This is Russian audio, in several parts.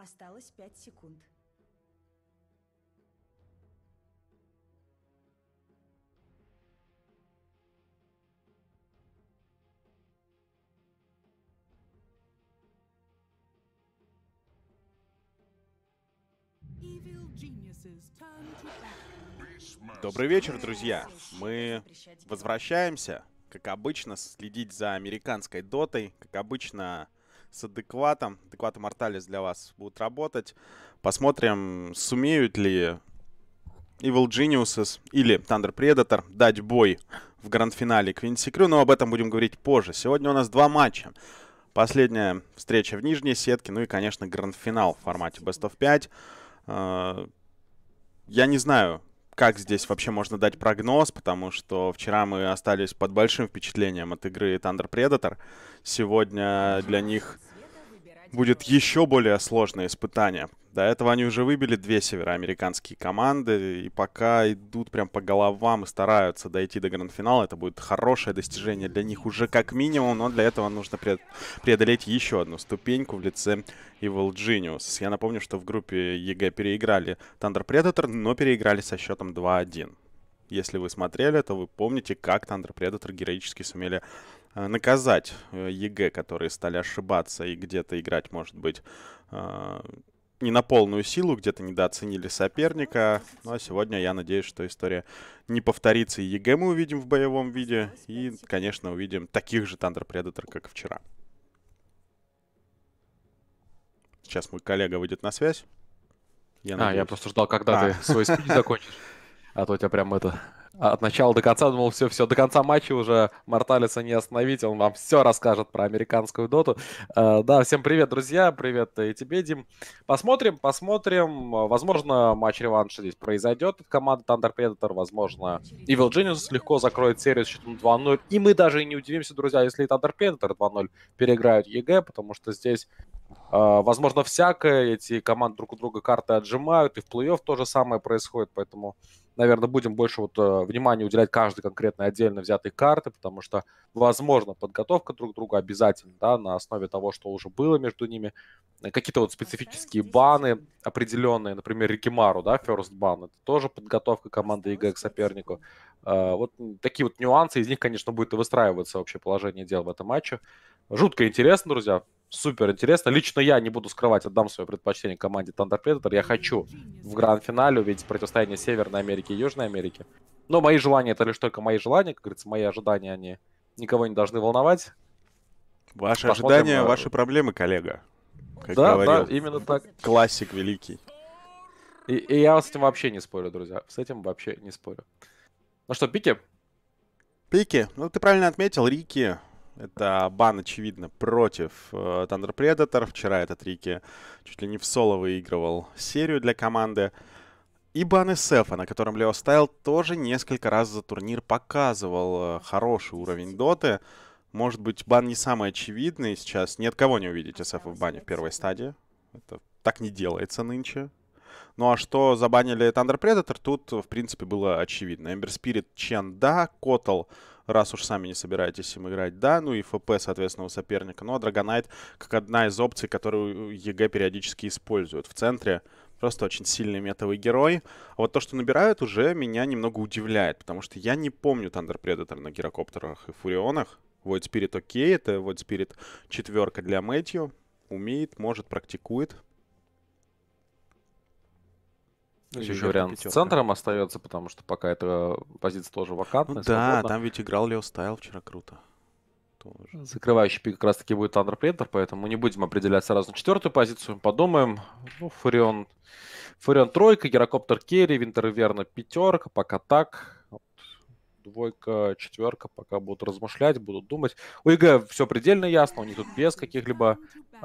Осталось 5 секунд. Добрый вечер, друзья! Мы возвращаемся, как обычно, следить за американской дотой. Как обычно, с адекватом. Адекваты Морталес для вас будут работать. Посмотрим, сумеют ли Evil Geniuses или Thunder Predator дать бой в гранд-финале Quincy Crew. Но об этом будем говорить позже. Сегодня у нас два матча. Последняя встреча в нижней сетке. Ну и, конечно, гранд-финал в формате Best of 5. Я не знаю, как здесь вообще можно дать прогноз, потому что вчера мы остались под большим впечатлением от игры Thunder Predator. Сегодня для них будет еще более сложное испытание. До этого они уже выбили две североамериканские команды, и пока идут прям по головам и стараются дойти до гранд-финала, это будет хорошее достижение для них уже как минимум, но для этого нужно преодолеть еще одну ступеньку в лице Evil Genius. Я напомню, что в группе ЕГЭ переиграли Thunder Predator, но переиграли со счетом 2-1. Если вы смотрели, то вы помните, как Thunder Predator героически сумели наказать ЕГЭ, которые стали ошибаться и где-то играть, может быть, не на полную силу, где-то недооценили соперника. Ну а сегодня я надеюсь, что история не повторится. И ЕГЭ мы увидим в боевом виде. И, конечно, увидим таких же Thunder Predator, как и вчера. Сейчас мой коллега выйдет на связь. Я просто ждал, когда ты свой спич закончишь. А то у тебя прям от начала до конца, думал, все, до конца матча уже Морталеса не остановить, он вам все расскажет про американскую доту. Да, всем привет, друзья, привет и тебе, Дим. Посмотрим, возможно, матч-реванш здесь произойдет от команды Thunder Predator, возможно, Evil Genius легко закроет серию с счетом 2-0, и мы даже и не удивимся, друзья, если и Thunder Predator 2-0 переиграют ЕГЭ, потому что здесь возможно всякое, эти команды друг у друга карты отжимают, и в плей-офф то же самое происходит, поэтому, наверное, будем больше внимания уделять каждой конкретной отдельно взятой карты, потому что, возможно, подготовка друг к другу обязательно, да, на основе того, что уже было между ними, какие-то специфические баны определенные, например, Рикимару, да, first ban, это тоже подготовка команды ЕГЭ к сопернику. Такие нюансы, из них, конечно, будет и выстраиваться общее положение дел в этом матче. Жутко интересно, друзья. Супер интересно. Лично я не буду скрывать, отдам свое предпочтение команде Thunder Predator. Я хочу в гранд-финале увидеть противостояние Северной Америки и Южной Америки. Но мои желания — это лишь только мои желания. Как говорится, мои ожидания, они никого не должны волновать. Ваши ожидания, ваши проблемы, коллега. Как говорил, да, именно так. Классик великий. И я с этим вообще не спорю, друзья. С этим вообще не спорю. Ну что, пики? Пики. Ну, ты правильно отметил, Рики. Это бан, очевидно, против Thunder Predator. Вчера этот Рики чуть ли не в соло выигрывал серию для команды. И бан SF, на котором Лео Стайл тоже несколько раз за турнир показывал хороший уровень доты. Может быть, бан не самый очевидный. Сейчас ни от кого не увидеть SF в бане в первой стадии. Это так не делается нынче. Ну а что забанили Thunder Predator, тут, в принципе, было очевидно. Ember Spirit, Чен, да. Котл, раз уж сами не собираетесь им играть, да. Ну и ФП, соответственно, у соперника. Ну а Dragonite как одна из опций, которую ЕГЭ периодически используют. В центре просто очень сильный метовый герой. А вот то, что набирают, уже меня немного удивляет. Потому что я не помню Thunder Predator на гирокоптерах и фурионах. Void Spirit окей, это Void Spirit 4 для Мэтью. Умеет, может, практикует. Еще вариант с центром остается, потому что пока эта позиция тоже вакантная. Ну да, свободна. Там ведь играл Лео Стайл вчера круто. Тоже. Закрывающий пик как раз таки будет Thunder Predator, поэтому не будем определять сразу на четвертую позицию. Подумаем. Ну, Фурион тройка, Гирокоптер керри, Винтер Верна пятерка, пока так. Двойка, четверка, пока будут размышлять, будут думать. У ЕГЭ все предельно ясно, у них тут без каких-либо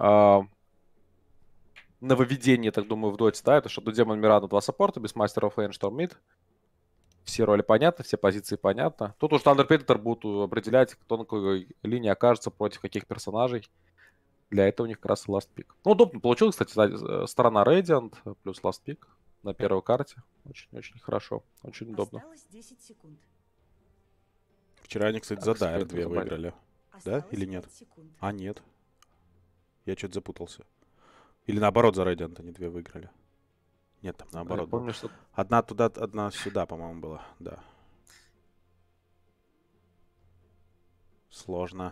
нововведение, так думаю, в доте, да, это что до Демон Мирана 2 саппорта, без Master of Lane, Storm Mid. Все роли понятны, все позиции понятны. Тут уж Thunder Predator будут определять, кто на какой линии окажется, против каких персонажей. Для этого у них как раз Last Pick. Ну, удобно получилось, кстати, сторона Radiant плюс Last Pick на первой карте. Очень-очень хорошо, очень удобно. Вчера они, кстати, за Dire 2 выиграли. Да или нет? А, нет. Я что-то запутался. Или наоборот, за Radiant они 2 выиграли. Нет, там наоборот. Я помню, что... Одна туда, одна сюда, по-моему, была. Да. Сложно.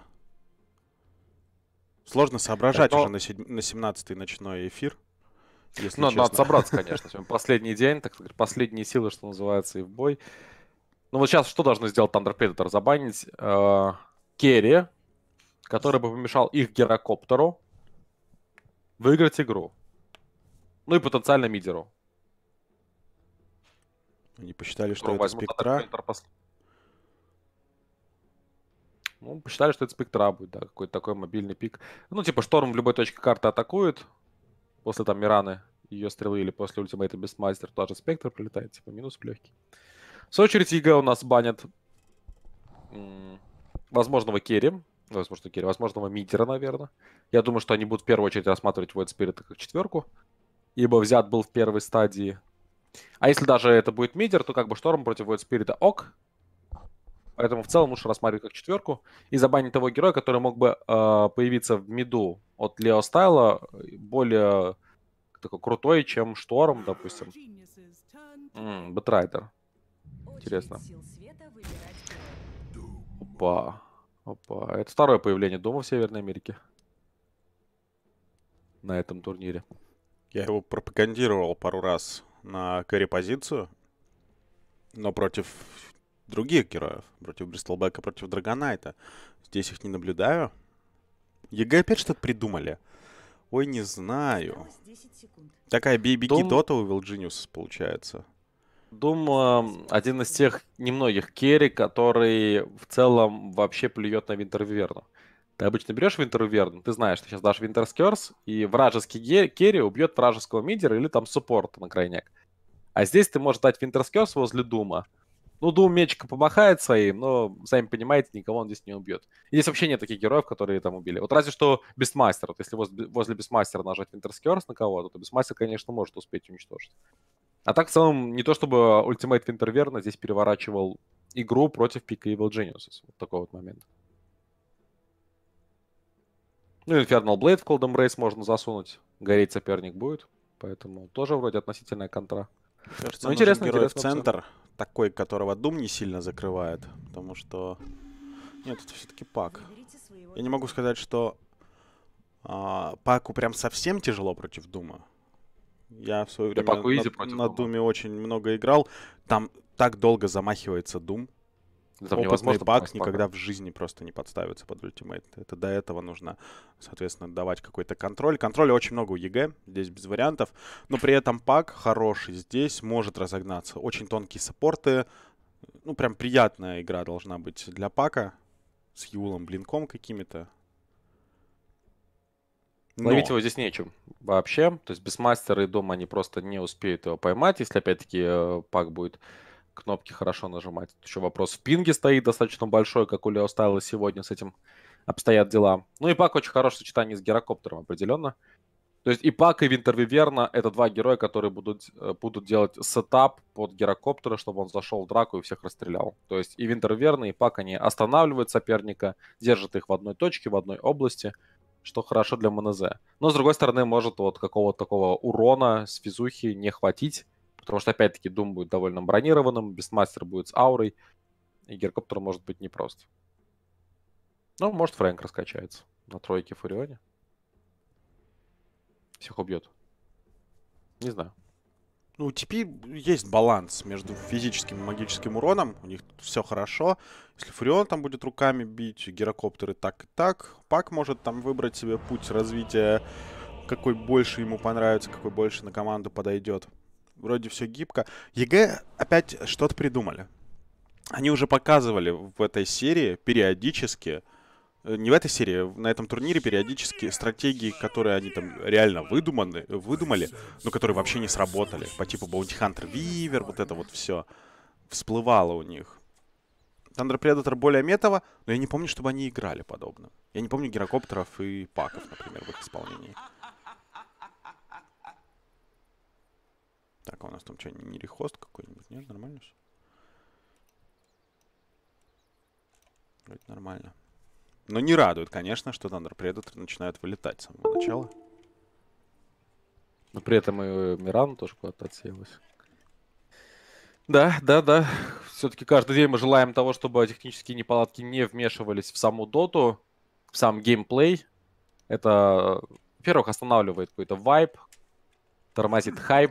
Сложно соображать но... уже на 17-й ночной эфир. Если ну, честно. надо собраться, конечно. Сегодня последний день, так сказать, последние силы, что называется, и в бой. Ну вот сейчас что должны сделать Thunder Predator? Забанить керри, который бы помешал их гирокоптеру выиграть игру. Ну и потенциально мидеру. Они посчитали, что это спектра. Ну, посчитали, что это спектра будет, да, какой-то такой мобильный пик. Ну, типа, Шторм в любой точке карты атакует. После там Мираны, ее стрелы, или после ультимейта Бестмастер, тоже спектр прилетает, типа, минус легкий. В свою очередь, ЕГЭ у нас банят возможного керри. Возможного мидера, наверное. Я думаю, что они будут в первую очередь рассматривать Void Spirit как 4, ибо взят был в первой стадии. А если даже это будет мидер, то как бы Шторм против Void Spirit ок. Поэтому в целом лучше рассматривать как 4 и забанить того героя, который мог бы появиться в миду от Лео Стайла, более такой крутой, чем Шторм, допустим. Бэтрайдер. Интересно. Опа. Опа. Это второе появление Дума в Северной Америке. На этом турнире. Я его пропагандировал пару раз на кэрри-позицию, но против других героев. Против Бристлбека, против Драгонайта. Здесь их не наблюдаю. ЕГЭ опять что-то придумали. Ой, не знаю. Такая бей-беги дота у Evil Genius получается. Doom один из тех немногих керри, который в целом вообще плюет на Винтерверну. Ты обычно берешь Винтерверну, ты знаешь, ты сейчас дашь Winter's Curse, и вражеский керри убьет вражеского мидера или там суппорта на крайняк. А здесь ты можешь дать Winter's Curse возле Дума. Ну, Дум мечика помахает своим, но, сами понимаете, никого он здесь не убьет. И здесь вообще нет таких героев, которые там убили. Вот разве что Бестмастер. Вот если возле Бестмастера нажать Winter's Curse на кого-то, то Бестмастер, конечно, может успеть уничтожить. А так, в целом, не то чтобы Ultimate Winterверна здесь переворачивал игру против пика Evil Geniuses. Вот такой вот момент. Ну, Infernal Blade в Cold Embrace можно засунуть. Гореть соперник будет. Поэтому тоже вроде относительная контра. Кажется, интересно, герой в центр. Такой, которого Doom не сильно закрывает. Потому что... Нет, это все-таки Пак. Я не могу сказать, что Паку прям совсем тяжело против Дума. Я в свое время на Думе очень много играл. Там так долго замахивается Дум. Опытный Пак никогда в жизни просто не подставится под ультимейт. Это до этого нужно, соответственно, давать какой-то контроль. Контроля очень много у ЕГЭ, здесь без вариантов. Но при этом Пак хороший здесь, может разогнаться. Очень тонкие саппорты. Ну, прям приятная игра должна быть для Пака. С Юлом, Блинком какими-то. Ловить его здесь нечем вообще. То есть Бестмастер и Дом, они просто не успеют его поймать, если опять-таки Пак будет кнопки хорошо нажимать. Еще вопрос в пинге стоит достаточно большой, как у Лео Стайла сегодня с этим обстоят дела. Ну и Пак очень хорошее сочетание с гирокоптером определенно. То есть и Пак, и Винтервиверна — это два героя, которые будут делать сетап под гирокоптера, чтобы он зашел в драку и всех расстрелял. То есть и Винтервиверна, и Пак, они останавливают соперника, держат их в одной точке, в одной области, что хорошо для МНЗ. Но, с другой стороны, может вот какого-то такого урона с физухи не хватить, потому что, опять-таки, Дум будет довольно бронированным, Бестмастер будет с аурой, и гирокоптер может быть непрост. Ну, может, Фрэнк раскачается на тройке Фурионе. Всех убьет. Не знаю. Ну, у TP есть баланс между физическим и магическим уроном. У них все хорошо. Если Фурион там будет руками бить, гирокоптеры так и так. Пак может там выбрать себе путь развития, какой больше ему понравится, какой больше на команду подойдет. Вроде все гибко. ЕГЭ опять что-то придумали. Они уже показывали в этой серии периодически, не в этой серии, на этом турнире периодически стратегии, которые они там реально выдумали, но которые вообще не сработали. По типу Bounty Hunter Weaver, вот это вот все всплывало у них. Thunder Predator более метово, но я не помню, чтобы они играли подобно. Я не помню гирокоптеров и паков, например, в их исполнении. Так, а у нас там что, не рехост какой-нибудь? Нет, нормально все? Вроде нормально. Но не радует, конечно, что Thunder Predator начинают вылетать с самого начала. Но при этом и Миран тоже куда-то отсеялась. Да, да, да. Все-таки каждый день мы желаем того, чтобы технические неполадки не вмешивались в саму доту, в сам геймплей. Это, во-первых, останавливает какой-то вайб, тормозит хайп.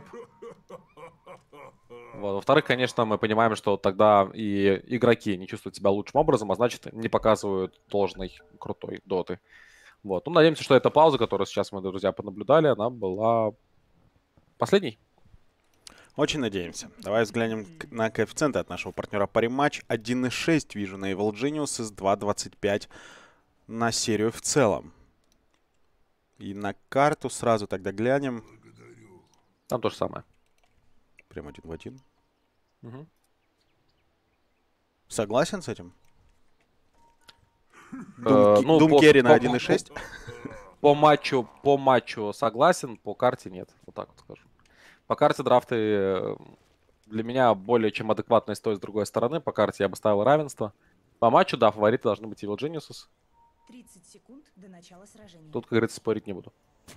Вот. Во-вторых, конечно, мы понимаем, что тогда и игроки не чувствуют себя лучшим образом, а значит, не показывают должной, крутой доты. Вот. Ну, надеемся, что эта пауза, которую сейчас мы, друзья, понаблюдали, она была последней. Очень надеемся. Давай взглянем на коэффициенты от нашего партнера по рематч. 1.6 вижу на Evil Genius, из 2.25 на серию в целом. И на карту сразу тогда глянем. Там то же самое. Прям 1 в 1. Угу. Согласен с этим? Ну, Doom Carry на 1.6? По матчу согласен, по карте нет. Вот так вот скажу. По карте драфты для меня более чем адекватные с той и с другой стороны. По карте я бы ставил равенство. По матчу, да, фавориты должны быть Evil Geniuses. 30 секунд до начала сражения. Тут, как говорится, спорить не буду.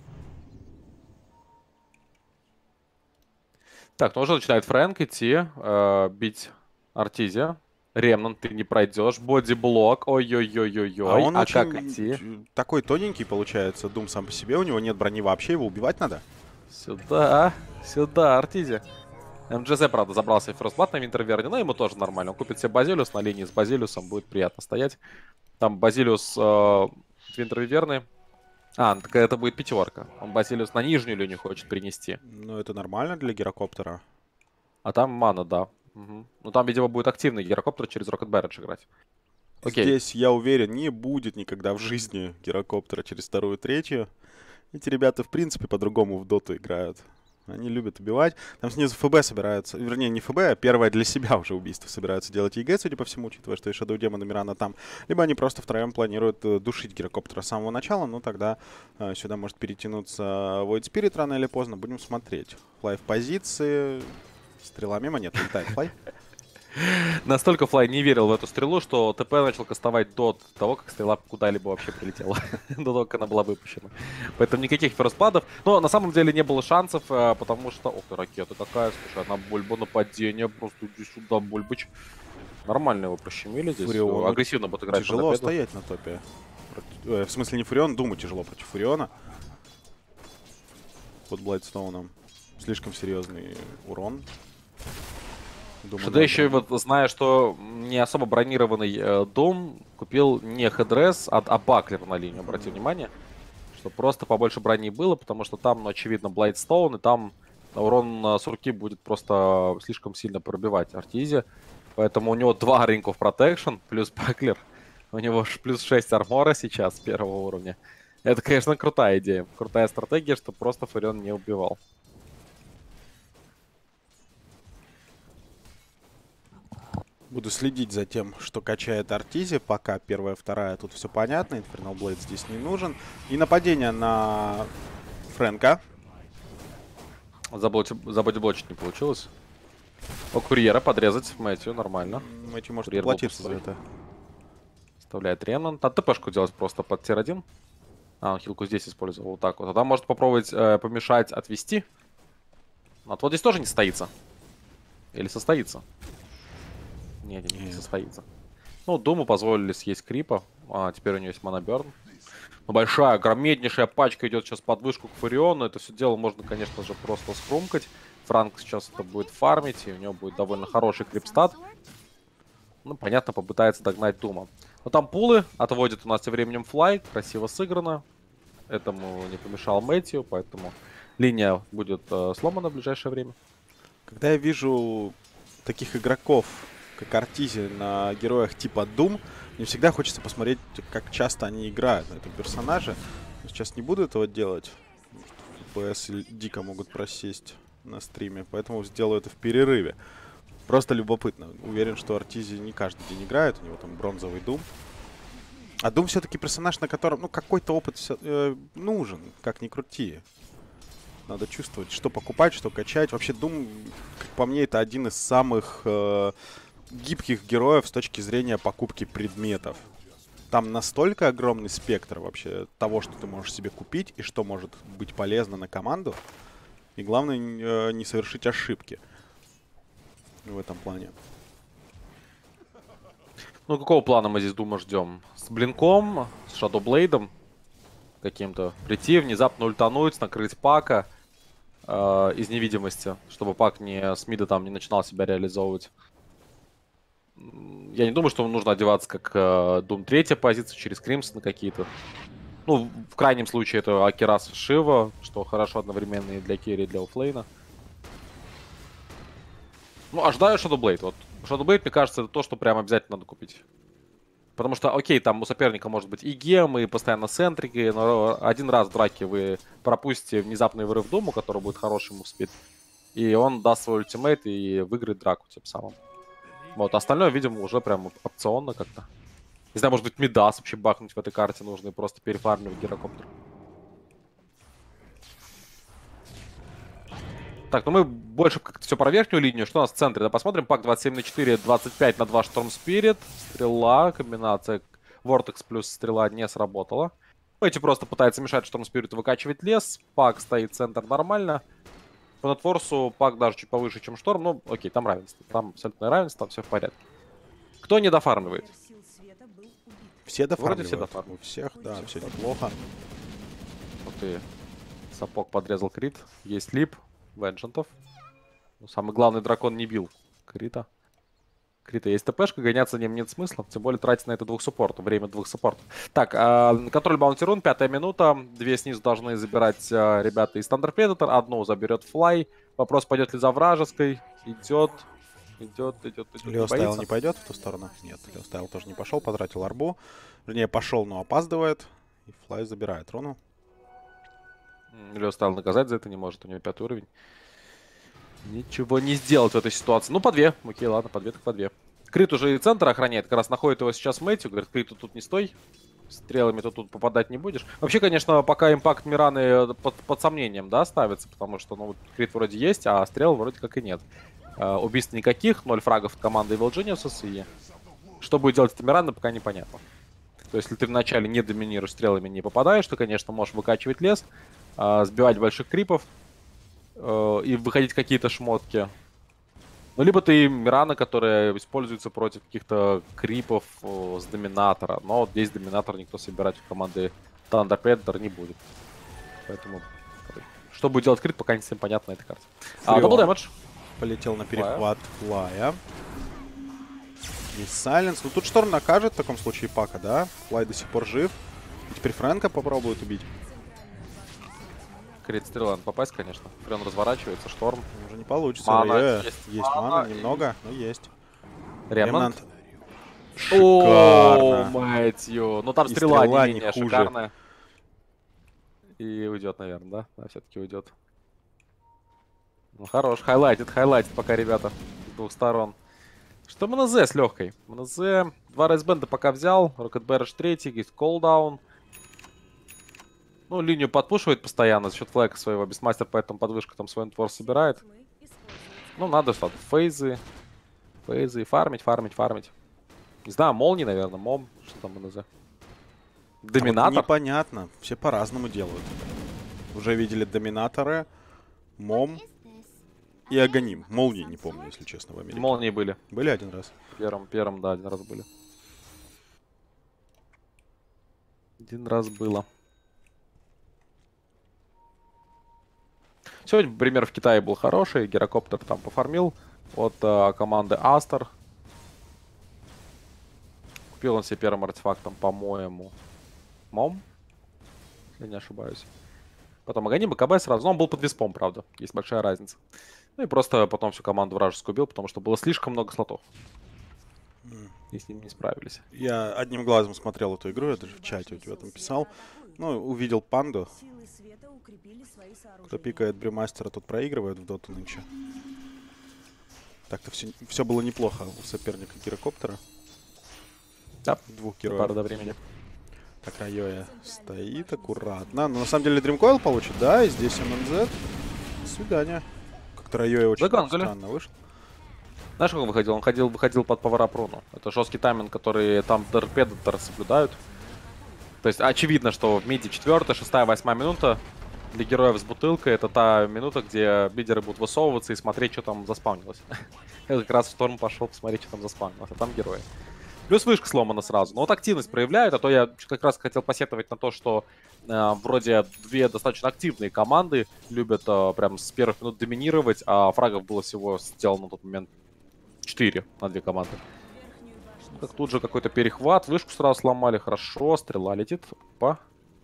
Так, ну уже начинает Фрэнк идти, бить Артизия. Ремнант, ты не пройдешь. Бодиблок. Ой-ой-ой-ой-ой. А он как очень идти? такой тоненький получается, Doom сам по себе. У него нет брони вообще, его убивать надо. Сюда, сюда, Артизия. МГЗ, правда, забрался в ферстблат на Винтерверне, но ему тоже нормально. Он купит себе Базилиус на линии с Базилиусом, будет приятно стоять. Там Базилиус Винтерверны. Так это будет пятерка. Он Базилиус на нижнюю линию хочет принести. Ну, это нормально для гирокоптера. А там мана, да. Угу. Ну, там, видимо, будет активный гирокоптер через Rocket Barrage играть. Окей. Здесь, я уверен, не будет никогда в жизни гирокоптера через вторую, третью. Эти ребята, в принципе, по-другому в доту играют. Они любят убивать. Там снизу ФБ собираются. Вернее, не ФБ, а первое для себя уже убийство собираются делать ЕГЭ, судя по всему, учитывая, что и Shadow Demon и Мирана там. Либо они просто втроем планируют душить гирокоптера с самого начала. Ну, тогда сюда может перетянуться Void Spirit рано или поздно. Будем смотреть. Флай в позиции. Стрела мимо. Нет, летает флай. Настолько Флай не верил в эту стрелу, что ТП начал кастовать до того, как стрела куда-либо вообще прилетела. До того, как она была выпущена. Поэтому никаких ферстпадов. Но на самом деле не было шансов, потому что... Ох ты, ракета какая. Слушай, одна бульба, нападение. Просто иди сюда, бульбыч. Нормально его прощемили здесь. Фурион Агрессивно будет играть. Тяжело стоять на топе. В смысле не Фурион, Думу тяжело против Фуриона. Под Блайдстоуном. Слишком серьезный урон. Что ты еще, вот, зная, что не особо бронированный Doom, купил не хедресс, а баклер на линию, обрати внимание. Что просто побольше брони было, потому что там, ну, очевидно, Блайдстоун, и там урон с руки будет просто слишком сильно пробивать Артизи. Поэтому у него 2 Ring of Protection плюс баклер. У него плюс 6 армора сейчас с первого уровня. Это, конечно, крутая идея. Крутая стратегия, что просто Фурион не убивал. Буду следить за тем, что качает Артизи. Пока первая, вторая, тут все понятно. Infernal Blade здесь не нужен. И нападение на Фрэнка. Забодиблочить не получилось. О, курьера подрезать Мэтью, нормально. Мэтью может Курьер платиться за это. Вставляет Ремнант. А ТПшку делать просто под тир-1. Он хилку здесь использовал вот так вот. А там может попробовать помешать, отвести. Вот здесь тоже не состоится. Или состоится? Нет, не состоится. Ну, Думу позволили съесть крипа. Теперь у нее есть моноберн. Но большая, огромнейшая пачка идет сейчас под вышку к Фуриону. Это все дело можно, конечно же, просто схрумкать. Франк сейчас это будет фармить, и у него будет довольно хороший крипстат. Ну, понятно, попытается догнать Дума. Но там пулы отводит у нас тем временем Флай. Красиво сыграно. Этому не помешал Мэтью, поэтому линия будет сломана в ближайшее время. Когда я вижу таких игроков, как Артизи, на героях типа Doom, мне всегда хочется посмотреть, как часто они играют на этом персонаже. Сейчас не буду этого делать. FPS дико могут просесть на стриме, поэтому сделаю это в перерыве. Просто любопытно. Уверен, что Артизи не каждый день играет. У него там бронзовый Doom. А Doom все-таки персонаж, на котором, ну, какой-то опыт нужен, как ни крути. Надо чувствовать, что покупать, что качать. Вообще, Doom, как по мне, это один из самых гибких героев с точки зрения покупки предметов. Там настолько огромный спектр вообще того, что ты можешь себе купить и что может быть полезно на команду. И главное, не совершить ошибки в этом плане. Ну, какого плана мы здесь, думаю, ждем? С блинком, с Шадоублейдом каким-то. Прийти, внезапно ультануть, накрыть Пака из невидимости, чтобы Пак с мида там не начинал себя реализовывать. Я не думаю, что нужно одеваться как Doom 3 позиция через Кримсон какие-то. Ну, в крайнем случае это Акирас Шива, что хорошо одновременно и для керри, и для оффлейна. Ну, ожидаю Shadowblade. Вот Shadowblade, мне кажется, это то, что прям обязательно надо купить. Потому что, окей, там у соперника может быть и гем, и постоянно центрики, но один раз в драке вы пропустите внезапный вырыв Думу, который будет хороший мувспид, и он даст свой ультимейт и выиграет драку тем самым. Вот, остальное, видимо, уже прям опционно как-то. Не знаю, может быть, Мидас вообще бахнуть в этой карте нужно и просто перефармливать гирокоптер. Так, ну мы больше как-то все про верхнюю линию. Что у нас в центре? Да, посмотрим. Пак 27 на 4, 25 на 2 Шторм Спирит. Стрела, комбинация Вортекс плюс стрела не сработала. Эти просто пытаются мешать Шторм Спириту выкачивать лес. Пак стоит центр нормально. По нетворсу Пак даже чуть повыше, чем Шторм. Ну, окей, там равенство. Там абсолютное равенство, там все в порядке. Кто не дофармливает? Все дофармливают. Вроде все дофармливают. У всех, да, все неплохо. Вот и сапог подрезал крит. Есть лип. Венджентов. Ну, самый главный дракон не бил Крита. Крита есть ТПшка, гоняться за ним нет смысла. Тем более тратить на это двух суппортов. Время двух суппортов. Так, контроль баунти рун, 5-я минута. Две снизу должны забирать ребята из Thunder Predator. Одну заберет Флай. Вопрос, пойдет ли за вражеской. Идет. Леостайл не пойдет в ту сторону? Нет, Леостайл тоже не пошел, потратил арбу. Вернее, пошел, но опаздывает. И Флай забирает руну. Леостайл наказать за это не может, у него 5 уровень. Ничего не сделать в этой ситуации. Ну, по 2. Окей, ладно, по 2 так по 2. Крит уже и центр охраняет, как раз находит его сейчас Мэтью. Говорит, Криту тут не стой. Стрелами ты тут попадать не будешь. Вообще, конечно, пока импакт Мираны под сомнением, да, ставится. Потому что, ну, Крит вроде есть, а стрел вроде как и нет. Убийств никаких, 0 фрагов от команды Evil Geniuses. И что будет делать эта Мирана, пока непонятно. То есть, если ты вначале не доминируешь, стрелами не попадаешь, то, конечно, можешь выкачивать лес, сбивать больших крипов и выходить какие-то шмотки. Ну, либо ты Мирана, которая используется против каких-то крипов с доминатора. Но вот здесь доминатор никто собирать в команды Thunder Predator не будет. Поэтому, что будет делать крит, пока не совсем понятно на этой карте. Дабл дэмэдж. Полетел на перехват Флая. И Сайленс. Ну, тут Шторм накажет в таком случае Пака, да? Флай до сих пор жив. И теперь Фрэнка попробует убить. Крит стрела надо попасть, конечно. Френ разворачивается, Шторм. Уже не получится. Мана есть мана, немного, но есть. Ремнант. Шикарно. О, Мэтью. Ну там И стрела стрела не не менее хуже. шикарная. И уйдет, наверное, да? Да, все-таки уйдет. Ну хорош, хайлайтит пока, ребята, с двух сторон. Что МНЗ с легкой? МНЗ 2 рейсбенда пока взял. Rocket Barrage 3, есть колдаун. Ну, линию подпушивает постоянно за счет флэга своего. Бестмастер поэтому подвышку там свой нетвор собирает. Ну, надо что-то. Фейзы, фармить. Не знаю, молнии, наверное, мом. Что там МНЗ? Доминатор? Вот непонятно. Все по-разному делают. Уже видели доминаторы, мом и агоним. Молнии не помню, если честно, в Америке. Молнии были. Были один раз? Первым, да, один раз были. Один раз было. Сегодня пример в Китае был хороший. Гирокоптер там пофармил от команды Астер. Купил он себе первым артефактом, по-моему, мом, если не ошибаюсь. Потом Аганим, БКБ сразу. Но он был под виспом, правда. Есть большая разница. Ну и просто потом всю команду вражескую убил, потому что было слишком много слотов. И с ним не справились. Я одним глазом смотрел эту игру, я даже в чате у тебя там писал. Ну, увидел панду. Кто пикает Бримастера, тот проигрывает в доту нынче. Так-то все было неплохо у соперника Гирокоптера. Да, двух героев. пара до времени. Так, Райоя стоит аккуратно. Но на самом деле Дримкойл получит, да? И здесь МНЗ. До свидания. Как-то Райоя очень странно вышел. Знаешь, как он выходил? Он выходил под повара руну. Это жесткий тайминг, который там торпедаторы соблюдают. То есть очевидно, что в миде 4-я, 6-я, 8-я минута для героев с бутылкой это та минута, где бидеры будут высовываться и смотреть, что там заспавнилось. Это как раз в Шторм пошел посмотреть, что там заспавнилось, а там герои. Плюс вышка сломана сразу. Но вот активность проявляют, а то я как раз хотел посетовать на то, что вроде две достаточно активные команды любят прям с первых минут доминировать, а фрагов было всего сделано на тот момент 4 на 2 команды. Так тут же какой-то перехват, вышку сразу сломали, хорошо, стрела летит. Опа.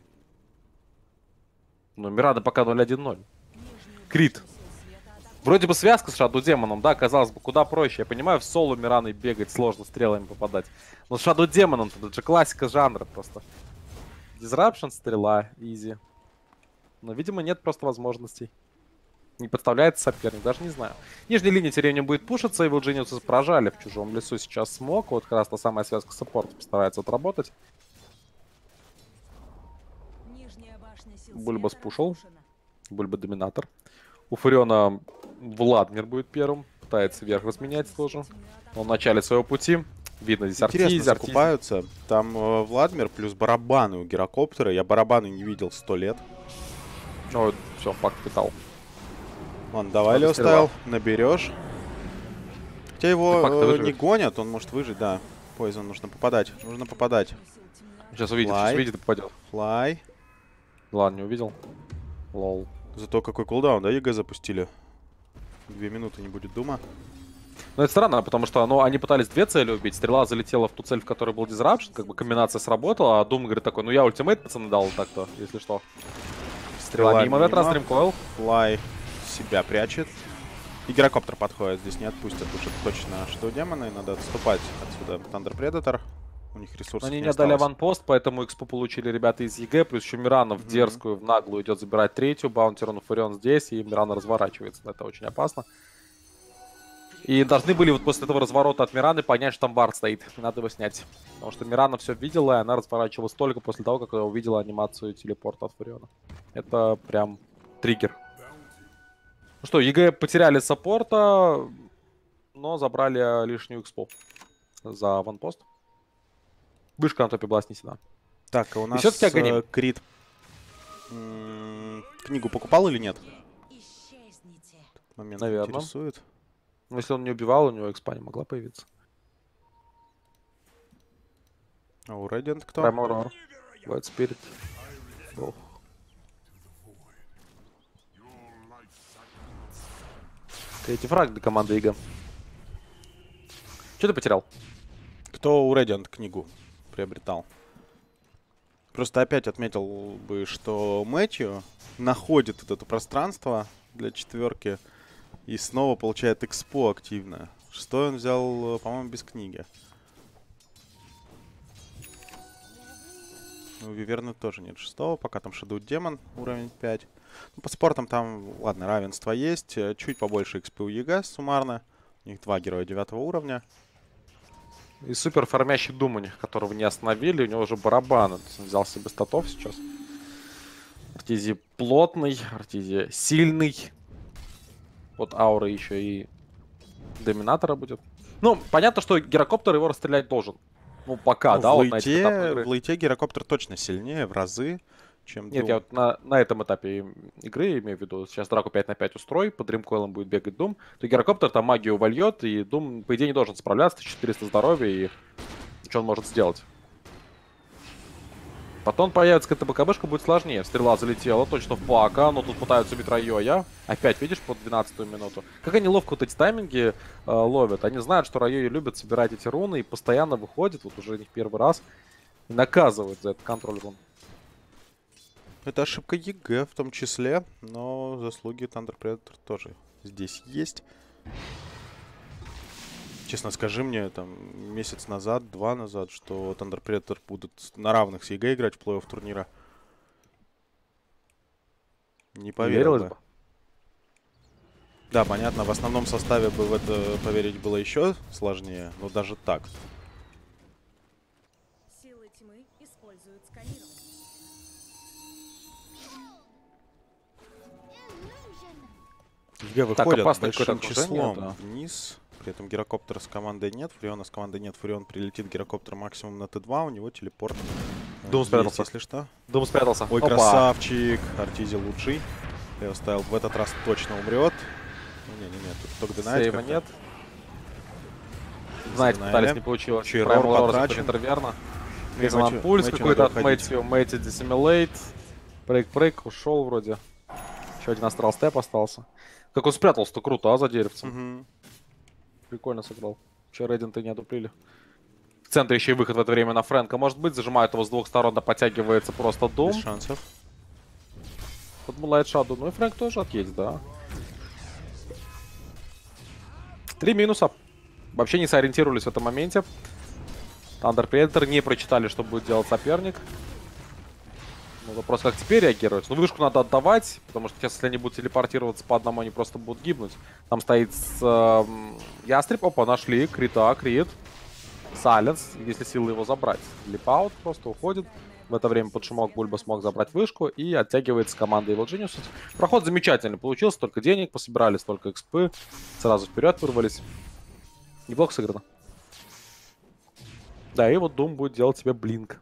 Ну, Мирана пока 0-1-0. Крит. Вроде бы связка с Shadow Демоном, да, казалось бы, куда проще. Я понимаю, в соло Мираной бегать сложно, стрелами попадать. Но с Shadow Демоном это же классика жанра просто. Disruption, стрела, изи. Но, видимо, нет просто возможностей. Не подставляется соперник, даже не знаю. Нижняя линия тем временем будет пушиться, и Вилджиниусы прожали в чужом лесу сейчас смог. Вот как раз та самая связка саппорта постарается отработать. Бульба спушил. Бульба доминатор. У Фуриона Владмир будет первым. Пытается вверх разменять тоже. Он в начале своего пути. Видно, здесь Интересно закупаются. Там Владмир плюс барабаны у Гирокоптера. Я барабаны не видел 100 лет. Ну, все, пак питал. Ладно, давай, Лео ставил. Наберешь. Хотя его не гонят, он может выжить, да. Пойзон нужно попадать. Нужно попадать. Сейчас увидит, сейчас увидит и попадет. Флай. Ладно, не увидел. Лол. Зато какой кулдаун, да, ЕГЭ запустили? 2 минуты не будет дума. Ну, это странно, потому что они пытались 2 цели убить. Стрела залетела в ту цель, в которой был Disruption. Как бы комбинация сработала, а Дум говорит такой, ну я ультимейт, пацаны, дал так-то, если что. Стрела мимо, в этот раз Дримкойл. Флай себя прячет. И Гирокоптер подходит, здесь не отпустят уже точно Shadow Демона, и надо отступать отсюда. Thunder Predator. У них ресурсов Они не не отдали осталось. аванпост, поэтому экспу получили ребята из ЕГЭ, плюс еще Мирана в дерзкую, в наглую идет забирать 3-ю, Баунтирон Фурион здесь, и Мирана разворачивается. Это очень опасно. И должны были вот после этого разворота от Мираны понять, что там вард стоит. Надо его снять. Потому что Мирана все видела, и она разворачивалась только после того, как увидела анимацию телепорта от Фуриона. Это прям триггер. Ну что, ЕГЭ потеряли саппорта, но забрали лишнюю экспу за аванпост. Вышка на топе была снесена. Так, а у нас Крит книгу покупал или нет? Момент наверное. Интересует. Но если он не убивал, у него экспа не могла появиться. А у Radiant кто? Primal Roar. White Spirit. Ох. Третий фраг для команды ИГ. Что ты потерял? Кто у Radiant книгу приобретал? Просто опять отметил бы, что Мэтью находит вот это пространство для четверки и снова получает экспо активно. Шестой он взял, по-моему, без книги. У Виверны тоже нет шестого, пока там Shadow Demon уровень 5. Ну, по спортам там, ладно, равенство есть. Чуть побольше XP у ЕГЭ суммарно. У них 2 героя 9 уровня. И супер фармящий Дум у них, которого не остановили. У него уже барабаны. Он взял себе статов сейчас. Артези плотный, Артези сильный. Вот аура еще и доминатора будет. Ну, понятно, что Гирокоптер его расстрелять должен. Ну, пока, ну, да, в вот на этих этапах игры. В лейте Гирокоптер точно сильнее, в разы, чем Нет, Doom. я вот на этом этапе игры имею в виду. Сейчас драку 5 на 5 устрой, по дримкоилам будет бегать Дум. То Гирокоптер там магию вольет, и Дум, по идее, не должен справляться. 1400 здоровья, и что он может сделать? Потом появится какая-то БКБшка, будет сложнее. Стрела залетела точно в Пака, но тут пытаются убить Райоя. Опять, видишь, под 12-ю минуту. Как они ловко вот эти тайминги ловят. Они знают, что Райои любят собирать эти руны и постоянно выходят, вот уже не в первый раз, и наказывают за этот контроль рун. Это ошибка ЕГЭ в том числе, но заслуги Thunder Predator тоже здесь есть. Честно, скажи мне, там, месяц назад, 2 назад, что Thunder Predator будут на равных с ЕГЭ играть в плей-офф турнира. Не поверил бы. Да, понятно, в основном составе бы в это поверить было еще сложнее, но даже так. Силы тьмы используют сканирование. ЕГЭ выходят большим окружение, числом да. вниз. При этом Гирокоптера с командой нет, Фуриона с командой нет. Фурион прилетит, Гирокоптер максимум на Т2, у него телепорт Дум спрятался. Если что. Дум спрятался. Ой, Опа. красавчик. Артизи лучший. Леостайл в этот раз точно умрет. Не-не-не, тут только Динайт. Сейва нет. Знаете, пытались, не получилось. Чейрор потрачен. Верно. Мизан пульс какой-то от Мэтью. Мэтью диссимилейт. Брейк, ушел вроде. Еще один астрал степ остался. Как он спрятался-то круто, а, за деревцем. Прикольно сыграл. Че Рейден-то не одуплили. В центре еще и выход в это время на Фрэнка. Может быть, зажимает его с двух сторон, да подтягивается просто Дум. Без шансов. Подмулает Шаду. Ну и Фрэнк тоже отъедет, да. 3 минуса. Вообще не сориентировались в этом моменте. Thunder Predator не прочитали, что будет делать соперник. Ну, вопрос, как теперь реагировать. Ну, вышку надо отдавать, потому что сейчас, если они будут телепортироваться по одному, они просто будут гибнуть. Там стоит Ястреб. Опа, нашли. Крита, Крит. Сайленс, если силы его забрать. Липаут просто уходит. В это время под шумок Бульба смог забрать вышку и оттягивается команда Evil Genius. Проход замечательный получился. Столько денег пособирали, столько экспы. Сразу вперед вырвались. Неплохо сыграно. Да, и вот Doom будет делать себе блинк.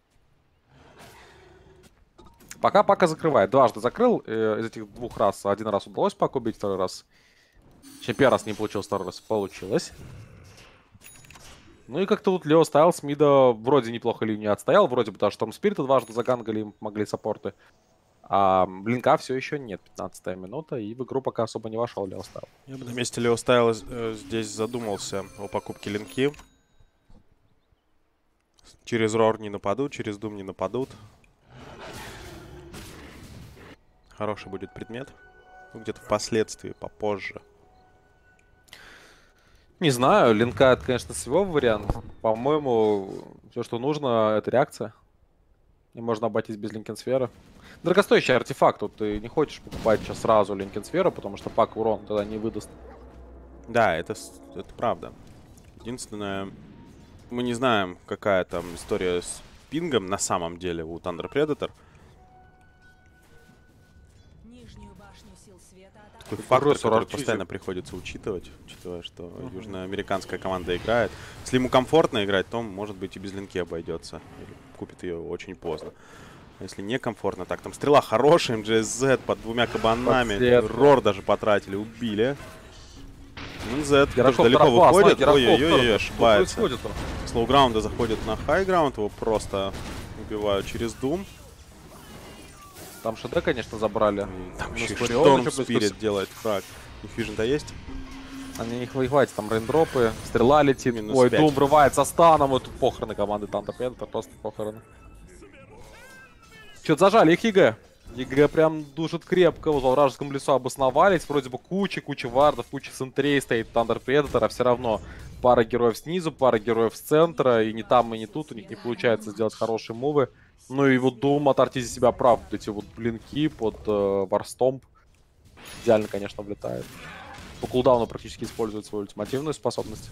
Пока Пака закрывает. Дважды закрыл. Из этих двух раз. Один раз удалось Паку убить, второй раз. Чем первый раз не получилось, второй раз получилось. Ну и как-то вот Леостайл с мида вроде неплохо линию отстоял. Вроде бы даже Storm Spirit дважды загангали, им помогли саппорты. А блинка все еще нет. 15-я минута. И в игру пока особо не вошел Леостайл. Я бы на месте Леостайла здесь задумался о покупке линки. Через Рор не нападут, через Дум не нападут. Хороший будет предмет. Ну, где-то впоследствии, попозже. Не знаю, линка это, конечно, всего вариант. По-моему, все, что нужно, это реакция. И можно обойтись без линкенсферы. Дорогостоящий артефакт. Тут ты не хочешь покупать сейчас сразу линкенсферу, потому что пак урон тогда не выдаст. Да, это правда. Единственное, мы не знаем, какая там история с пингом на самом деле у Thunder Predator. Такой фактор, который постоянно приходится учитывать, учитывая, что южноамериканская команда играет. Если ему комфортно играть, то, может быть, и без линки обойдется. Или купит ее очень поздно. А если некомфортно, так, там стрела хорошая, МГС под двумя кабанами. Рор даже потратили, убили. МГС далеко выходит. Ой-ой-ой, ошибается. С лоу-граунда заходит на хай-граунд, его просто убивают через Doom. Там ШД, конечно, забрали. Там еще Storm Spirit делает фраг. Их вижен-то есть? Они не хватит, там рейндропы, стрела летит. Минус ой, 5. Doom врывается станом. Вот тут похороны команды Thunder Predator, просто похороны. Что-то зажали их ЕГЭ. ЕГЭ прям душит крепко. Вот во вражеском лесу обосновались. Вроде бы куча вардов, куча центрей стоит Thunder Predator, а все равно пара героев снизу, пара героев с центра. И не там, и не тут. У них не получается сделать хорошие мувы. Ну и вот Doom от Артизи себя прав. Вот эти вот блинки под Варстомп. Идеально, конечно, влетает. По кулдауну практически использует свою ультимативную способность.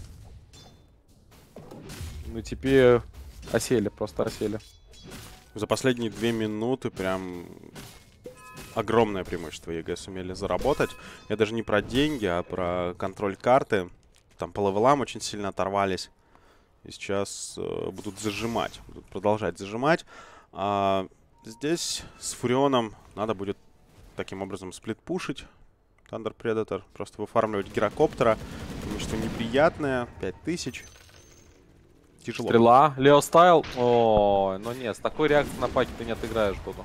Ну и теперь осели, просто осели. За последние 2 минуты прям огромное преимущество ЕГЭ сумели заработать. Я даже не про деньги, а про контроль карты. Там по левелам очень сильно оторвались. И сейчас будут зажимать, будут продолжать зажимать. А здесь с Фурионом надо будет таким образом сплит-пушить Thunder Predator. Просто выфармливать гирокоптера. Потому что неприятное. 5000. Тяжело. Стрела. Леостайл. Ой, ну нет, с такой реакцией на паке ты не отыграешь Доду.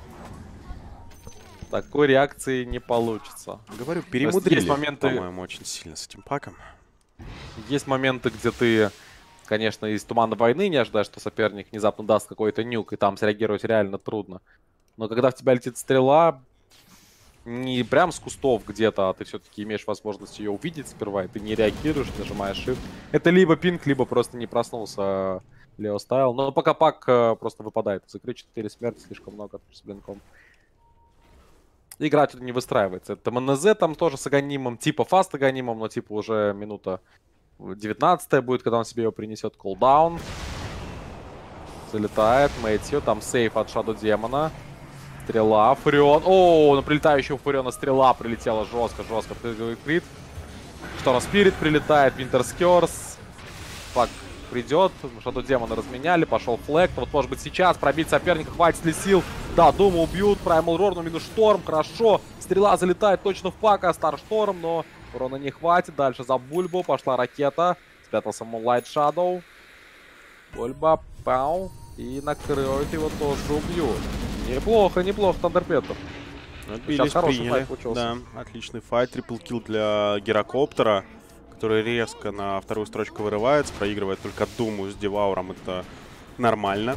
Такой реакции не получится. Говорю, перемудрили, моменты... по-моему, очень сильно с этим паком. Есть моменты, где ты... Конечно, из Тумана войны не ожидаешь, что соперник внезапно даст какой-то нюк, и там среагировать реально трудно. Но когда в тебя летит стрела, не прям с кустов где-то, а ты все-таки имеешь возможность ее увидеть сперва, и ты не реагируешь, нажимаешь shift. Это либо пинг, либо просто не проснулся Леостайл. Но пока пак просто выпадает. Закрыть 4 смерти слишком много с блинком. Игра тут не выстраивается. Это МНЗ там тоже с аганимом, типа фаст аганимом, но типа уже минута 19-я будет, когда он себе его принесет. Кулдаун. Залетает Мэтью. Там сейф от Shadow Демона. Стрела. Фурион. О, на прилетающего Фуриона стрела прилетела жестко. Крит. Шторм Спирит прилетает. Винтерс Кёрс. Пак придет. Shadow демона разменяли, пошел флэг. Вот может быть сейчас пробить соперника, хватит ли сил. Да, Дума убьют, Primal Roar, минус Шторм, хорошо. Стрела залетает точно в пака, Старшторм, но урона не хватит. Дальше за Бульбу пошла ракета. Спрятался Moonlight Shadow. Бульба, пау. И накроет его, тоже убьют. Неплохо, неплохо, Тандерпетер. Отбились, приняли. Да, отличный файт. Трипл-килл для Герокоптера, который резко на вторую строчку вырывается, проигрывает только Думу с Девауром. Это нормально.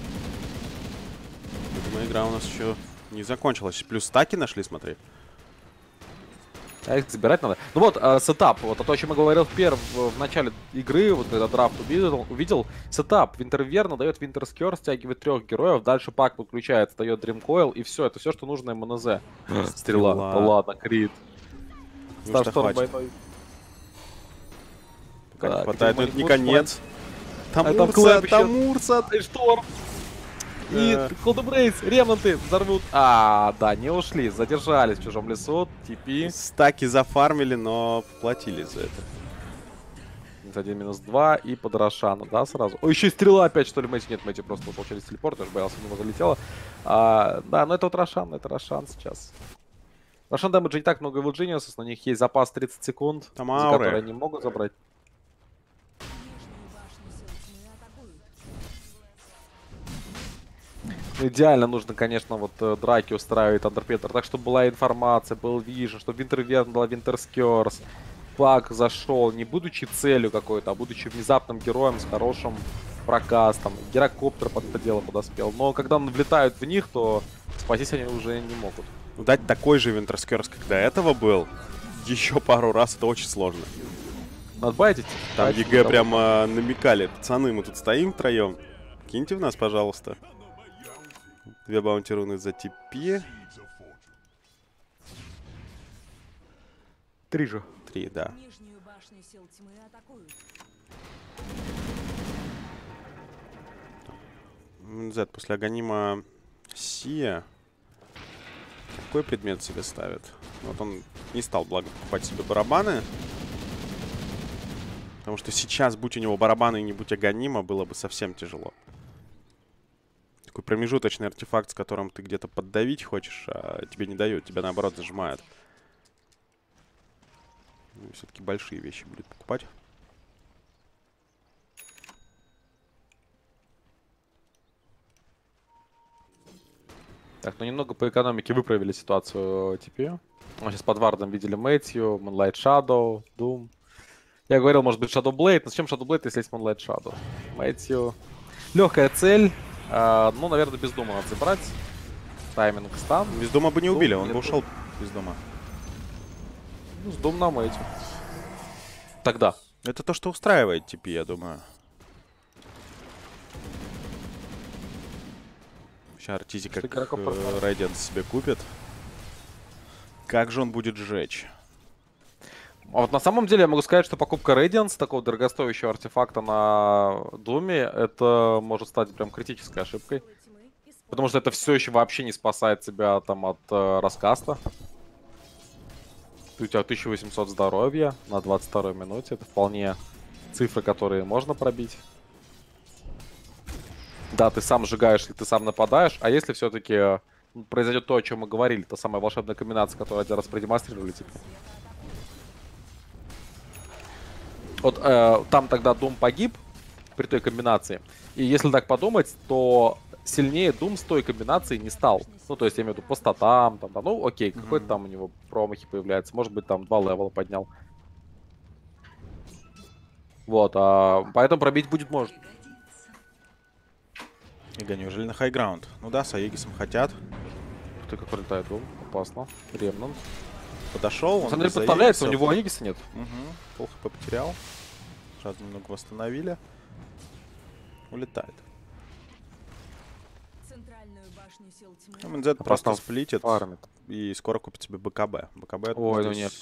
Поэтому игра у нас еще не закончилась. Плюс стаки нашли, смотри. А их забирать надо. Ну вот, сетап, вот то, о чем я говорил в начале игры, вот когда драфт увидел сетап. Винтерверна дает Винтерскер, стягивает 3 героев, дальше пак подключается, дает Дримкоил, и все, это все, что нужно МНЗ. Стрела. Да ладно, крит. Старшторм двойной. Пока не хватает, но это не конец. Тамурса, Шторм. И Колдебрейс, ремнанты взорвут. Да, не ушли, задержались в чужом лесу. TP. Стаки зафармили, но платили за это. -1, -2 и под Рошана, да, сразу. О, еще и стрела опять, что ли, Мэти? Нет, Мэти просто ушел через телепорт, я же боялся, немного залетела. Да, но это вот Рошан сейчас. Рошан дэмэджа не так много в Geniuses, на них есть запас 30 секунд, там за которые они могут забрать. Идеально нужно, конечно, вот драки устраивать Тандерпетер, так, чтобы была информация, был вижен, чтобы Винтерверн была Винтерскерс. Пак зашел, не будучи целью какой-то, а будучи внезапным героем с хорошим прокастом. Герокоптер под это дело подоспел. Но когда влетают в них, то спастись они уже не могут. Дать такой же Винтерскерс, как до этого был, еще пару раз, это очень сложно. Надо байтить. Там ЕГЭ прямо намекали. Пацаны, мы тут стоим втроем. Киньте в нас, пожалуйста. 2 баунти-руны за TP. 3 же. 3, да. Z после Аганима Сия. Какой предмет себе ставит? Вот он не стал, благо, покупать себе барабаны. Потому что сейчас, будь у него барабаны и не будь Аганима, было бы совсем тяжело. Такой промежуточный артефакт, с которым ты где-то поддавить хочешь, а тебе не дают, тебя наоборот зажимают. Все-таки большие вещи будет покупать. Так, ну немного по экономике выправили ситуацию TP. Мы сейчас под вардом видели Мэтью, Moonlight Shadow, Doom. Я говорил, может быть, Shadow Blade. Но зачем Shadow Blade, если есть Moonlight Shadow? Мэтью. Легкая цель. Ну, наверное, без Дума надо забрать. Тайминг стан. Без Дума бы не убили, он бы ушел без Дума. Ну, с Дум на Мэтью. Тогда. Это то, что устраивает TP, я думаю. Сейчас Артизи как Райдианс себе купит. Как же он будет сжечь? А вот на самом деле я могу сказать, что покупка Radiance, такого дорогостоящего артефакта на Думе, это может стать прям критической ошибкой. Потому что это все еще вообще не спасает тебя там от раскаста. У тебя 1800 здоровья на 22 минуте. Это вполне цифры, которые можно пробить. Да, ты сам сжигаешь или ты сам нападаешь. А если все-таки произойдет то, о чем мы говорили, та самая волшебная комбинация, которую один раз продемонстрировали, типа. Вот там тогда Doom погиб при той комбинации. И если так подумать, то сильнее Doom с той комбинацией не стал. Ну, то есть, я имею в виду по статам, там, да, ну, окей, какой-то там у него промахи появляются. Может быть, там 2 левела поднял. Вот, поэтому пробить будет можно. Ига, неужели на хайграунд? Ну да, с Аегисом хотят. Ух ты, как прилетает Doom. Опасно. Ремнант. Подошел, он не подставляется, у него Аегиса нет. Пол хп потерял. Сразу немного восстановили. Улетает. МНЗ просто сплитит фармит. И скоро купит себе БКБ. БКБ. Ой, ну нет.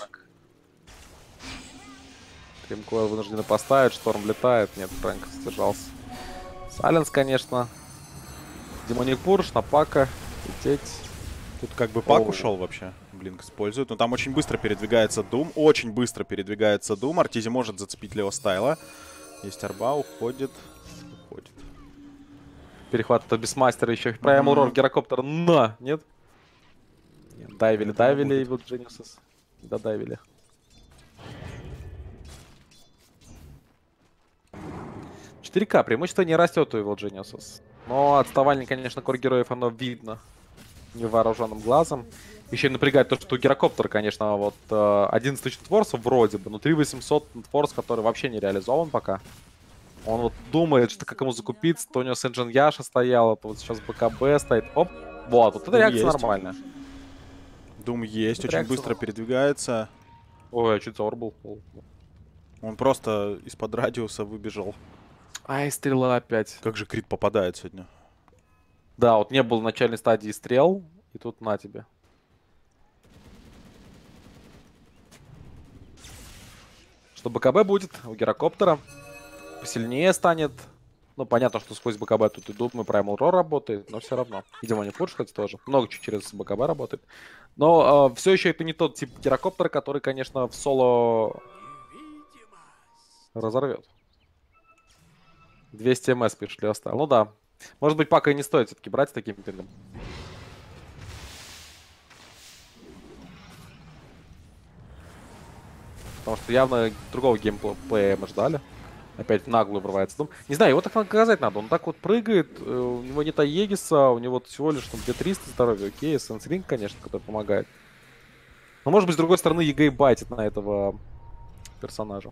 Кримкойл вынуждены поставить, Шторм влетает. Нет, Фрэнк сдержался. Сайленс, конечно. Демоник Пурш на Пака. Лететь. Тут как бы Пак ушел вообще. Блинк использует. Но там очень быстро передвигается Doom. Очень быстро передвигается Doom. Артизи может зацепить Лео Стайла. Есть арба, уходит. Перехват от Бисмастера еще. Primal Roar, гирокоптер. На! Нет? Дайвили, и вот Geniuses. Додайвили. Преимущество не растет у его Geniuses. Но отставание, конечно, кор героев, оно видно невооруженным глазом. Еще напрягает то, что у гирокоптера, конечно, вот 11 тысяч нетворсов вроде бы, но 3800 нетворс, который вообще не реализован пока. Он вот думает, что как ему закупиться, то у него Сэнджин Яша стояла, то вот сейчас БКБ стоит. Оп, вот эта реакция нормальная. Дум есть, очень быстро передвигается. Ой, я чуть зор был. Он просто из-под радиуса выбежал. Ай, стрела опять. Как же крит попадает сегодня? Да, вот не было в начальной стадии стрел, и тут на тебе. Что БКБ будет у гирокоптера. Посильнее станет. Ну, понятно, что сквозь БКБ тут и Doom, и Primal Roar работает, но все равно. И Demonic Forge, кстати, тоже. Много чего через БКБ работает. Но все еще это не тот тип гирокоптера, который, конечно, в соло разорвет. 200 МС пришли оставил. Ну да. Может быть, Пака и не стоит все-таки брать с таким пингом. Потому что явно другого геймплея мы ждали. Опять в наглую врывается Дум. Не знаю, его так наказать надо. Он так вот прыгает, у него нет Аегиса, у него всего лишь 2300 здоровья. Окей, Сенсринг, конечно, который помогает. Но может быть, с другой стороны, ЕГЭ байтит на этого персонажа.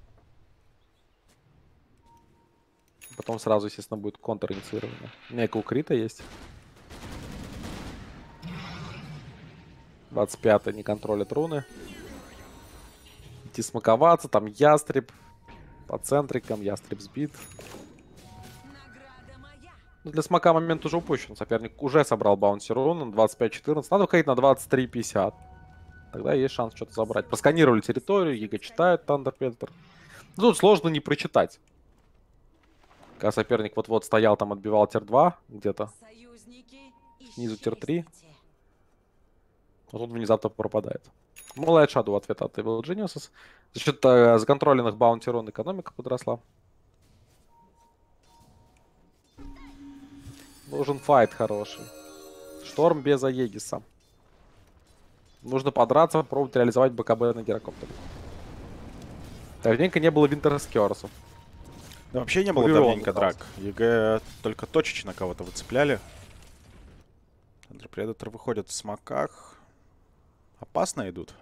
Потом сразу, естественно, будет контр-инициирование. У меня у Крита есть. 25-й не контролит руны. Идти смаковаться, там ястреб. По центрикам, ястреб сбит. Ну, для смока момент уже упущен. Соперник уже собрал баунси рун. 25-14. Надо выходить на 23-50. Тогда есть шанс что-то забрать. Просканировали территорию, ЕГЭ читают Thunder Predator. Тут сложно не прочитать. Когда соперник вот-вот стоял, там отбивал тир-2 где-то. Снизу тир-3. А тут внезапно пропадает. Light Shadow ответ от Evil Geniuses. За счет законтроленных баунти рун экономика подросла. Нужен файт хороший. Шторм без Аегиса. Нужно подраться, пробовать реализовать БКБ на гирокоптере. Давненько не было Винтерскерсов. Да вообще не было давненько драк. ЕГЭ только точечно кого-то выцепляли. Thunder Predator выходят в смоках. Опасно идут.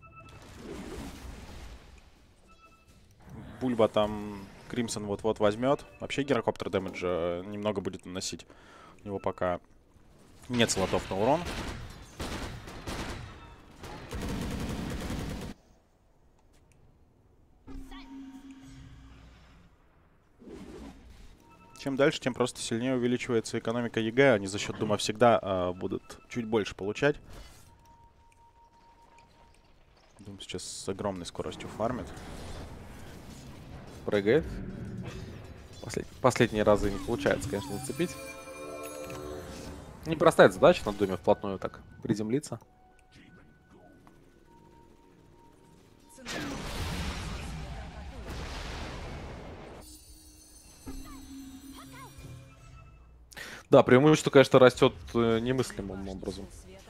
Бульба там Кримсон вот-вот возьмет. Вообще гирокоптер дэмэджа немного будет наносить. У него пока нет слотов на урон. Чем дальше, тем просто сильнее увеличивается экономика ЕГЭ. Они за счет Дума всегда будут чуть больше получать. Дум сейчас с огромной скоростью фармит. Прыгает. Последние разы не получается, конечно, зацепить. Непростая задача на Думе вплотную так приземлиться. Да, преимущество, конечно, растет немыслимым образом.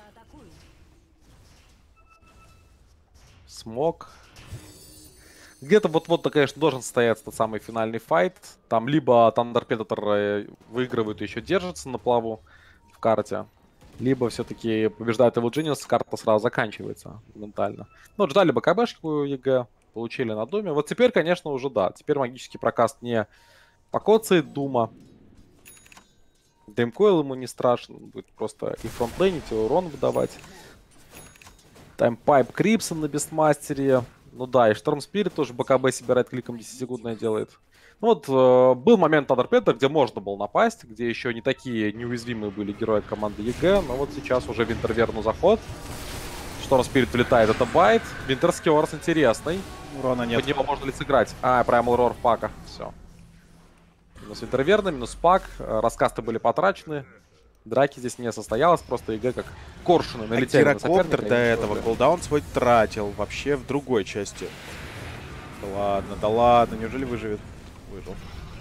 Смог. Где-то вот-вот, конечно, должен состояться тот самый финальный файт. Там либо Thunder Predator выигрывает и еще держится на плаву в карте, либо все-таки побеждает Evil Genius, карта сразу заканчивается моментально. Ну, вот ждали БКБшку ЕГЭ, получили на Думе. Вот теперь, конечно, уже да. Теперь магический прокаст не покоцает Дума. Даймкойл ему не страшно, будет просто и фронтлейнить, и урон выдавать. Таймпайп Крипсон на Бестмастере. Ну да, и Шторм Спирит тоже БКБ себе райт-кликом 10-секундное делает. Ну вот, был момент Thunder Predator, где можно было напасть, где еще не такие неуязвимые были герои команды ЕГЭ, но вот сейчас уже Винтерверну заход. Шторм Спирит влетает, это байт. Винтерский Орс интересный. Урона нет. Под него можно ли сыграть? Primal Roar в пака, все. Минус Винтерверна, минус пак, раскасты были потрачены. Драки здесь не состоялось, просто ЕГЭ как коршуны налетели на соперника. Гирокоптер до этого кулдаун свой тратил вообще в другой части. Да ладно, неужели выживет? Выжил.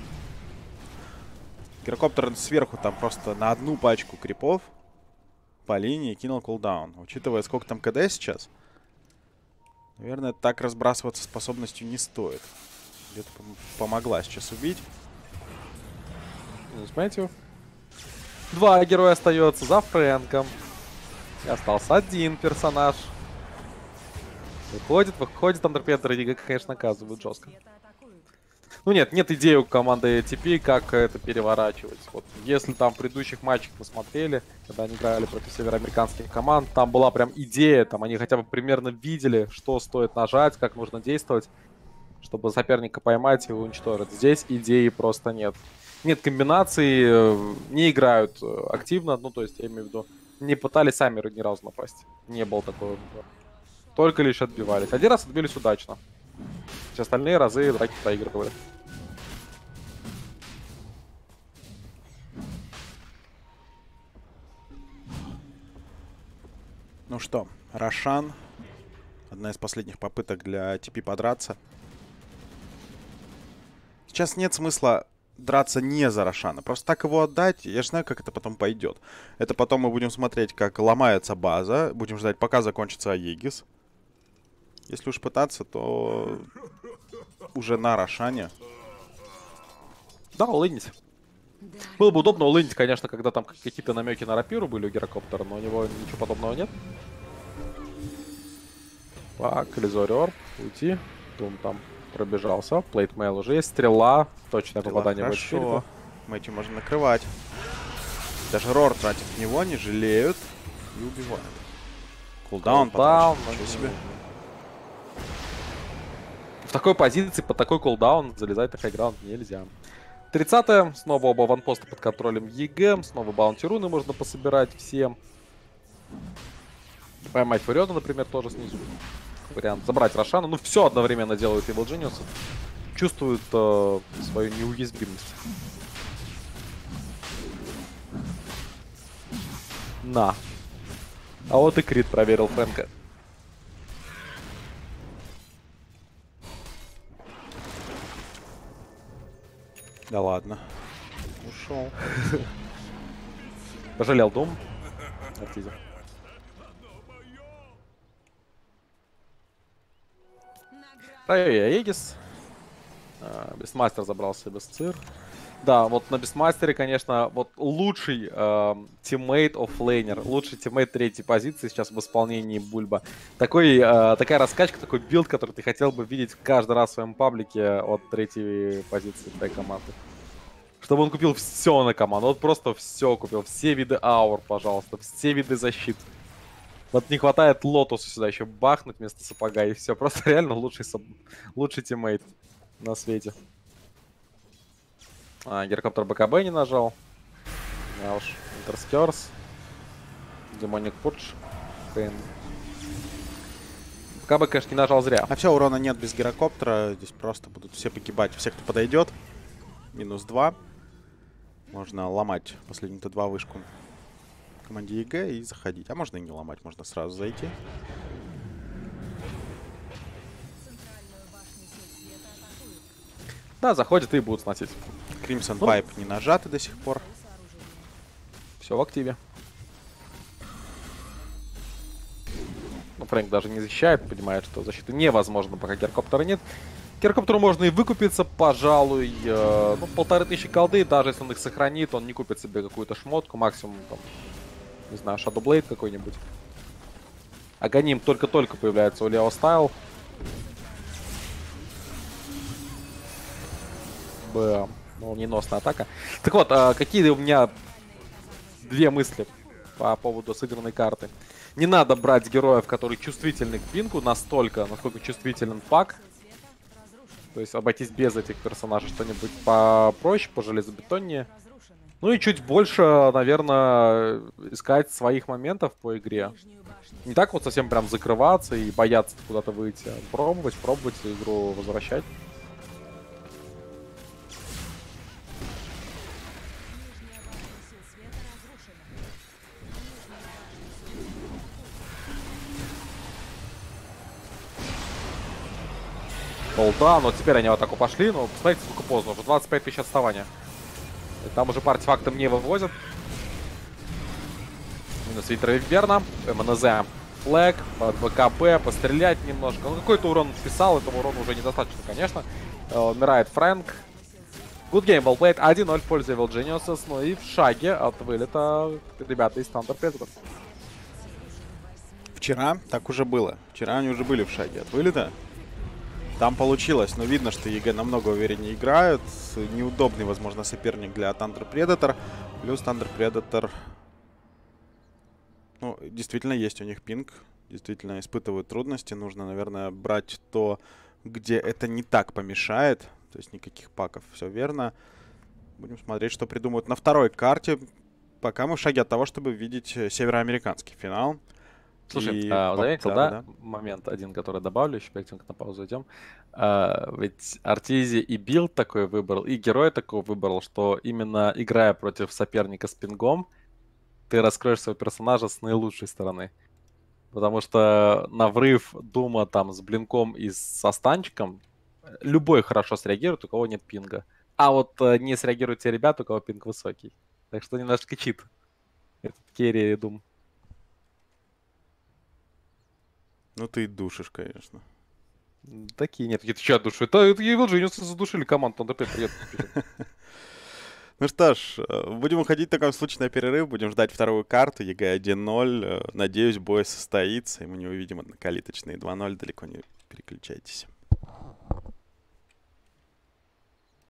Гирокоптер сверху там просто на одну пачку крипов по линии кинул кулдаун. Учитывая, сколько там КД сейчас, наверное, так разбрасываться способностью не стоит. Где-то помогла сейчас убить. Смотрите. 2 героя остается за Фрэнком. И остался один персонаж. Выходит, Андерпедер и конечно, наказывают жестко. Ну нет идеи у команды ATP, как это переворачивать. Вот если там в предыдущих матчах мы смотрели, когда они играли против североамериканских команд, там была прям идея, там они хотя бы примерно видели, что стоит нажать, как нужно действовать, чтобы соперника поймать и уничтожить. Здесь идеи просто нет. Нет комбинаций, не играют активно, ну то есть я имею в виду, не пытались сами ни разу напасть. Не было такого. Только лишь отбивались. Один раз отбились удачно. Все остальные разы драки проигрывали. Ну что, Рошан. Одна из последних попыток для ATP подраться. Сейчас нет смысла драться не за Рошана. Просто так его отдать, я же знаю, как это потом пойдет. Это потом мы будем смотреть, как ломается база. Будем ждать, пока закончится Аегис. Если уж пытаться, то уже на Рошане. Да, улынить. Было бы удобно улынить, конечно, когда там какие-то намеки на рапиру были у Гирокоптера, но у него ничего подобного нет. Так, Лизорер, уйти. Тум там пробежался. Плейтмейл уже есть. Стрела. Точное попадание в хорошо. Мэтью можно накрывать. Даже Рор тратит в него, не жалеют. И убивают. Кулдаун потом. Ничего себе. В такой позиции, под такой кулдаун залезать на хайграунд нельзя. 30-е. Снова оба ванпоста под контролем ЕГЭ. Снова баунти-руны можно пособирать всем. Поймать Фуриона, например, тоже снизу. Вариант. Забрать Рошана. Ну, все одновременно делают Evil Genius. Чувствуют свою неуязвимость. На. А вот и крит проверил Фрэнка. Да ладно. Ушел. Пожалел Дум. Артизер. Егис. Бестмастер забрался без цир. Да, вот на Бестмастере, конечно, вот лучший тиммейт оффлейнер, лучший тиммейт третьей позиции сейчас в исполнении Бульба. Такая раскачка, такой билд, который ты хотел бы видеть каждый раз в своем паблике от третьей позиции твоей команды. Чтобы он купил все на команду, вот просто все купил, все виды аур, пожалуйста, все виды защит. Вот не хватает Лотусу сюда еще бахнуть вместо сапога, и все. Просто реально лучший тиммейт на свете. Гирокоптер БКБ не нажал. Я уж Интерскерс. Демоник Пудж. БКБ, конечно, не нажал зря. А все, урона нет без гирокоптера. Здесь просто будут все погибать. Все, кто подойдет. -2. Можно ломать последний Т2 вышку команде ЕГЭ и заходить. А можно и не ломать, можно сразу зайти. Да, заходят и будут сносить. Crimson Pipe не нажаты до сих пор. Все в активе. Ну, Фрэнк даже не защищает, понимает, что защиты невозможно, пока гирокоптера нет. Гирокоптеру можно и выкупиться, пожалуй. Ну, 1500 голды, даже если он их сохранит, он не купит себе какую-то шмотку, максимум, там, не знаю, Shadow Blade какой-нибудь. Аганим только-только появляется у Лео Стайл. Молниеносная атака. Так вот, какие у меня две мысли по поводу сыгранной карты. Не надо брать героев, которые чувствительны к пинку настолько, насколько чувствителен пак. То есть обойтись без этих персонажей, что-нибудь попроще, пожелезобетоннее. Ну и чуть больше, наверное, искать своих моментов по игре. Не так вот совсем прям закрываться и бояться куда-то выйти, а пробовать игру возвращать. Олда, но теперь они в атаку пошли. Но посмотрите, сколько поздно. Уже 25 тысяч отставания. И там уже по артефактам не вывозят. Минус Витер Викберна. МНЗ. Флэг. Под ВКП. Пострелять немножко. Ну, какой-то урон вписал. Этого урона уже недостаточно, конечно. Умирает Фрэнк. Good game, well played. 1-0 в пользу Evil Geniuses. Ну и в шаге от вылета ребята из Thunder Predators. Вчера так уже было. Вчера они уже были в шаге от вылета. Там получилось, но видно, что ЕГЭ намного увереннее играют. Неудобный, возможно, соперник для Thunder Predator. Плюс Thunder Predator... Ну, действительно, есть у них пинг. Действительно, испытывают трудности. Нужно, наверное, брать то, где это не так помешает. То есть никаких паков, все верно. Будем смотреть, что придумают на второй карте. Пока мы в шаге от того, чтобы видеть североамериканский финал. Слушай, заметил, да, момент один, который добавлю, еще перед тем, как на паузу идем. Ведь Артизи и билд такой выбрал, и герой такой выбрал, что именно играя против соперника с пингом, ты раскроешь своего персонажа с наилучшей стороны. Потому что на врыв Дума там с блинком и со станчиком любой хорошо среагирует, у кого нет пинга. А вот не среагируют те ребята, у кого пинг высокий. Так что немножко чит. Этот керри Дум. Ну ты душишь, конечно. Такие нет. Ты что душу? Это Evil Geniuses задушили команду. Привет. Ну что ж, будем уходить в таком случае на перерыв. Будем ждать вторую карту. ЕГЭ 1-0. Надеюсь, бой состоится, и мы не увидим однокалиточные 2-0. Далеко не переключайтесь.